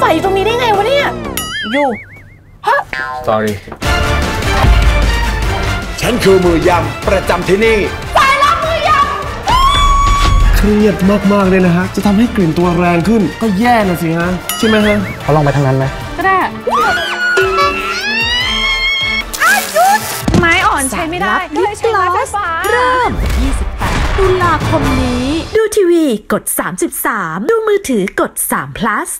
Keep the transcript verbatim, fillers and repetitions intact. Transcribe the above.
ไฟอยู่ตรงนี้ได้ไงวะเนี่ยอยู่ฮะ sorry ฉันคือมือยำประจำที่นี่สายลับมือยำเครียดมากๆเลยนะฮะจะทำให้กลิ่นตัวแรงขึ้นก็แย่นะสิฮะใช่ไหมฮะเขาลองไปทางนั้นไหมก็ได้ไม้อ่อนใช้ไม่ได้ก็เลยใช้ไม้ไฟฟ้าเริ่มยี่สิบแปดตุลาคมนี้ดูทีวีกดสามสิบสามดูมือถือกดสาม plus